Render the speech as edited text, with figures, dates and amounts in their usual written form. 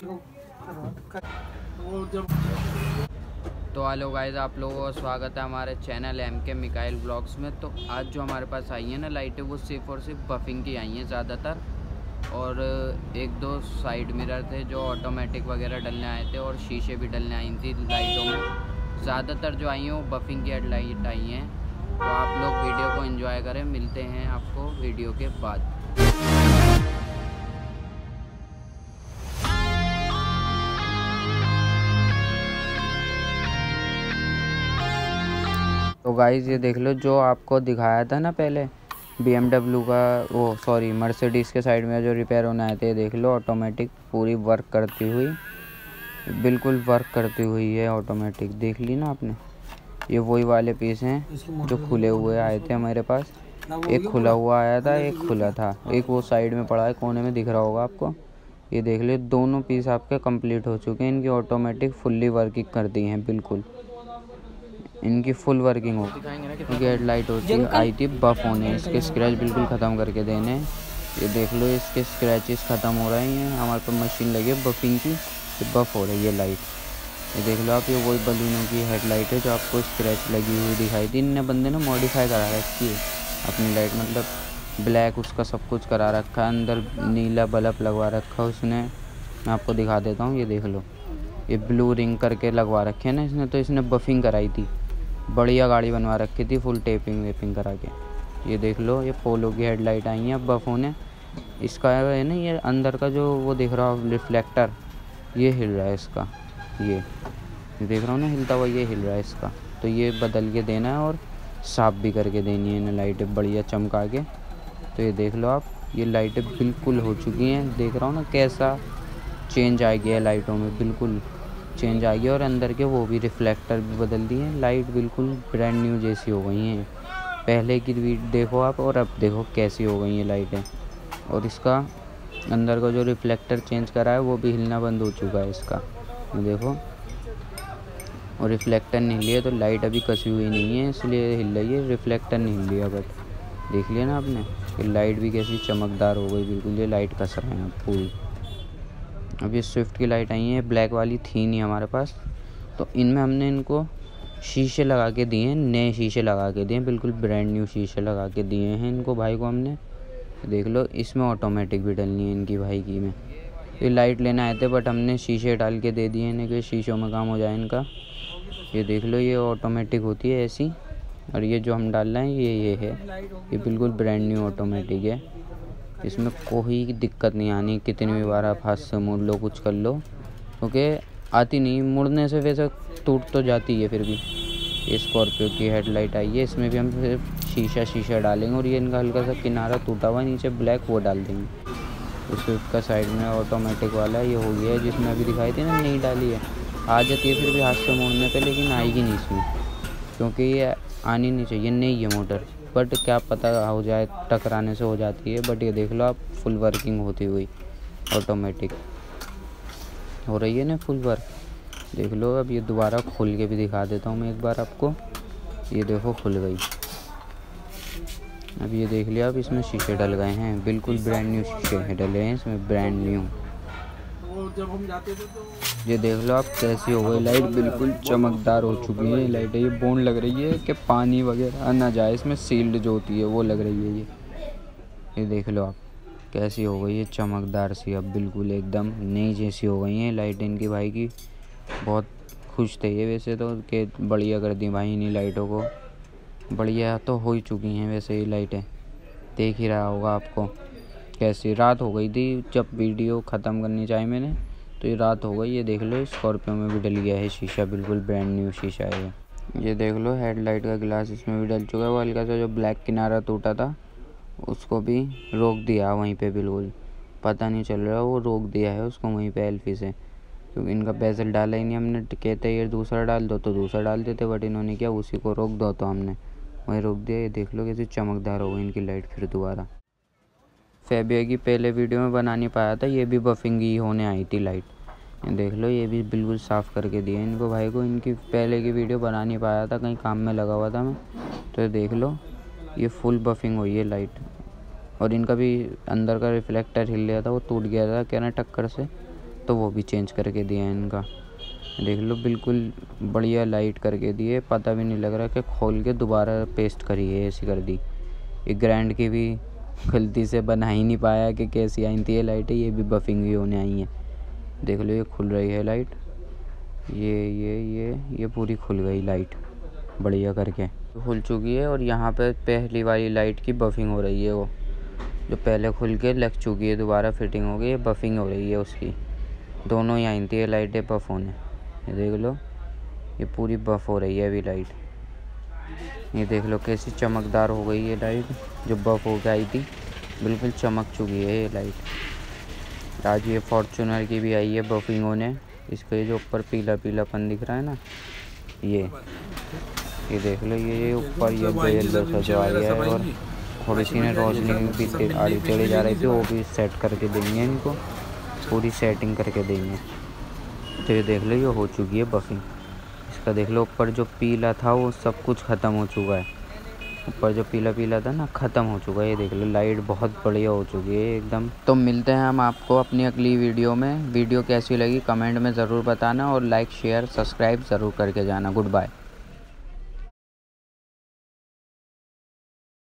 तो hello guys, आप लोगों का स्वागत है हमारे चैनल MK मिकाइल ब्लॉग्स में। तो आज जो हमारे पास आई है ना लाइटें, वो सिर्फ और सिर्फ बफिंग की आई हैं ज़्यादातर, और एक दो साइड मिरर थे जो ऑटोमेटिक वगैरह डलने आए थे, और शीशे भी डलने आई थी लाइटों में। ज़्यादातर जो आई हैं वो बफिंग की हेडलाइट आई हैं। तो आप लोग वीडियो को एंजॉय करें, मिलते हैं आपको वीडियो के बाद। तो गाइस ये देख लो, जो आपको दिखाया था ना पहले BMW का, वो सॉरी मर्सिडीज़ के साइड में जो रिपेयर होने आए थे, देख लो ऑटोमेटिक पूरी वर्क करती हुई, बिल्कुल वर्क करती हुई है ऑटोमेटिक। देख ली ना आपने, ये वही वाले पीस हैं जो खुले हुए आए थे हमारे पास। एक खुला हुआ आया था, एक खुला था, एक वो साइड में पड़ा है, कोने में दिख रहा होगा आपको। ये देख लो, दोनों पीस आपके कंप्लीट हो चुके हैं। इनकी ऑटोमेटिक फुल्ली वर्किंग कर दी हैं, बिल्कुल इनकी फुल वर्किंग हो। इनकी हेडलाइट होती आई थी बफ होने, इसके स्क्रैच बिल्कुल ख़त्म करके देने। ये देख लो, इसके स्क्रैचेस ख़त्म हो रहे हैं। हमारे पास मशीन लगी है बफिंग की, ये बफ हो रही है लाइट। ये देख लो आप, ये वही बलूनों की हेडलाइट है जो आपको स्क्रैच लगी हुई दिखाई थी। इनने बंदे ने मॉडिफाई करा रखी है अपनी लाइट, मतलब ब्लैक उसका सब कुछ करा रखा है, अंदर नीला बल्ब लगवा रखा है उसने। मैं आपको दिखा देता हूँ, ये देख लो, ये ब्लू रिंग करके लगवा रखे हैं ना इसने। तो इसने बफिंग कराई थी, बढ़िया गाड़ी बनवा रखी थी, फुल टेपिंग वेपिंग करा के। ये देख लो, ये पोलो की हेडलाइट आई हैं बफ होने। इसका है ना, ये अंदर का जो वो दिख रहा है रिफ्लेक्टर, ये हिल रहा है इसका, ये देख रहा हूँ ना हिलता हुआ, ये हिल रहा है इसका। तो ये बदल के देना है और साफ़ भी करके देनी है इन्हें लाइटें बढ़िया चमका के। तो ये देख लो आप, ये लाइटें बिल्कुल हो चुकी हैं। देख रहा हूँ ना कैसा चेंज आ गया है लाइटों में, बिल्कुल चेंज आ गया। और अंदर के वो भी रिफ्लेक्टर भी बदल दिए हैं, लाइट बिल्कुल ब्रांड न्यू जैसी हो गई हैं। पहले की देखो आप और अब देखो कैसी हो गई हैं लाइटें। और इसका अंदर का जो रिफ्लेक्टर चेंज करा है वो भी हिलना बंद हो चुका है इसका, देखो। और रिफ्लेक्टर नहीं लिया तो लाइट अभी कसी हुई नहीं है, इसलिए हिल रही है। रिफ्लेक्टर नहीं हिल लिया, बट देख लिया ना आपने कि लाइट भी कैसी चमकदार हो गई, बिल्कुल ये लाइट कस रहे हैं पूरी। अब ये स्विफ्ट की लाइट आई है, ब्लैक वाली थी नहीं हमारे पास, तो इनमें हमने इनको शीशे लगा के दिए हैं, नए शीशे लगा के दिए हैं, बिल्कुल ब्रांड न्यू शीशे लगा के दिए हैं इनको भाई को हमने। देख लो, इसमें ऑटोमेटिक भी डलनी है इनकी भाई की में। ये लाइट लेने आए थे बट हमने शीशे डाल के दे दिए इन्हें कि शीशों में काम हो जाए इनका। ये देख लो, ये ऑटोमेटिक होती है ऐसी, और ये जो हम डाल रहे हैं ये है, ये बिल्कुल ब्रांड न्यू ऑटोमेटिक है। इसमें कोई दिक्कत नहीं आनी, कितनी भी बार आप हाथ से मोड़ लो, कुछ कर लो, क्योंकि आती नहीं मुड़ने से, वैसे टूट तो जाती है फिर भी। ये स्कॉर्पियो की हेडलाइट आई है, इसमें भी हम सिर्फ शीशा डालेंगे, और ये इनका हल्का सा किनारा टूटा हुआ है नीचे ब्लैक, वो डाल देंगे। तो स्विफ्ट का साइड में ऑटोमेटिक वाला ये हो गया है, जिसमें अभी दिखाई थी ना नहीं डाली है, आ जाती है फिर भी हाथ से मोड़ने पे, लेकिन आएगी नहीं इसमें, क्योंकि ये आनी नहीं चाहिए, नहीं है मोटर। बट क्या पता हो जाए, टकराने से हो जाती है। बट ये देख लो आप, फुल वर्किंग होती हुई ऑटोमेटिक हो रही है ना, फुल वर्क। देख लो, अब ये दोबारा खोल के भी दिखा देता हूँ मैं एक बार आपको। ये देखो खुल गई। अब ये देख लिया, अब इसमें शीशे डल गए हैं, बिल्कुल ब्रांड न्यू शीशे डले हैं इसमें, ब्रांड न्यू। जब हम जाते थे तो ये देख लो आप कैसी हो गई लाइट, बिल्कुल चमकदार हो चुकी है लाइट। ये बोन लग रही है कि पानी वगैरह ना जाए इसमें, सील्ड जो होती है वो लग रही है ये देख लो आप कैसी हो गई है चमकदार सी, अब बिल्कुल एकदम नई जैसी हो गई हैं लाइट इनकी भाई की। बहुत खुश थे ये वैसे तो, कि बढ़िया कर दी भाई इन्हीं लाइटों को। बढ़िया तो हो ही चुकी हैं वैसे ये लाइटें, देख ही रहा होगा आपको कैसी। रात हो गई थी जब वीडियो ख़त्म करनी चाहिए मैंने, तो ये रात हो गई। ये देख लो, स्कॉर्पियो में भी डल गया है शीशा, बिल्कुल ब्रांड न्यू शीशा है ये देख लो। हेडलाइट का ग्लास इसमें भी डल चुका है, वो हल्का सा जो ब्लैक किनारा टूटा था उसको भी रोक दिया वहीं पे, बिल्कुल पता नहीं चल रहा, वो रोक दिया है उसको वहीं पे एल्फी से, क्योंकि इनका बेजल डाला ही नहीं हमने। कहते ये दूसरा डाल दो तो दूसरा डाल देते, बट इन्होंने क्या उसी को रोक दो, तो हमने वहीं रोक दिया। ये देख लो कैसी चमकदार हो गई इनकी लाइट फिर दोबारा। फेबिया की पहले वीडियो में बना नहीं पाया था, ये भी बफिंग ही होने आई थी लाइट। देख लो, ये भी बिल्कुल साफ़ करके दिया इनको भाई को। इनकी पहले की वीडियो बना नहीं पाया था, कहीं काम में लगा हुआ था मैं। तो देख लो, ये फुल बफिंग हुई है लाइट। और इनका भी अंदर का रिफ्लेक्टर हिल गया था, वो टूट गया था क्या ना टक्कर से, तो वो भी चेंज करके दिया है इनका। देख लो बिल्कुल बढ़िया लाइट करके दी है, पता भी नहीं लग रहा कि खोल के दोबारा पेस्ट करी है, ऐसी कर दी। ये ग्रैंड की भी गलती से बना ही नहीं पाया कि कैसी आई थी ये लाइटें, ये भी बफिंग ही होने आई हैं। देख लो ये खुल रही है लाइट, ये पूरी खुल गई लाइट बढ़िया करके खुल चुकी है। और यहाँ पे पहली वाली लाइट की बफिंग हो रही है, वो जो पहले खुल के लग चुकी है दोबारा फिटिंग हो गई है, बफिंग हो रही है उसकी। दोनों ही आई थी ये लाइटें बफ होने। ये देख लो ये पूरी बफ हो रही है अभी लाइट। ये देख लो कैसी चमकदार हो गई है लाइट, जो बफ हो के आई थी बिल्कुल चमक चुकी है ये लाइट। आज ये फॉर्च्यूनर की भी आई है बफिंग होने, इसका जो ऊपर पीला पीलापन दिख रहा है ना, ये देख लो ये ऊपर ये येलो सा जो आ गया है। और थोड़ी सी ने रोशनी भी आड़ी टेढ़ी जा रही थी, वो भी सेट करके देंगे इनको, पूरी सेटिंग करके देंगे। तो ये देख लो ये हो चुकी है बफिंग। इसका देख लो ऊपर जो पीला था वो सब कुछ ख़त्म हो चुका है, ऊपर जो पीला पीला था ना ख़त्म हो चुका है। ये देख लो लाइट बहुत बढ़िया हो चुकी है एकदम। तो मिलते हैं हम आपको अपनी अगली वीडियो में। वीडियो कैसी लगी कमेंट में ज़रूर बताना, और लाइक शेयर सब्सक्राइब ज़रूर करके जाना। Good bye.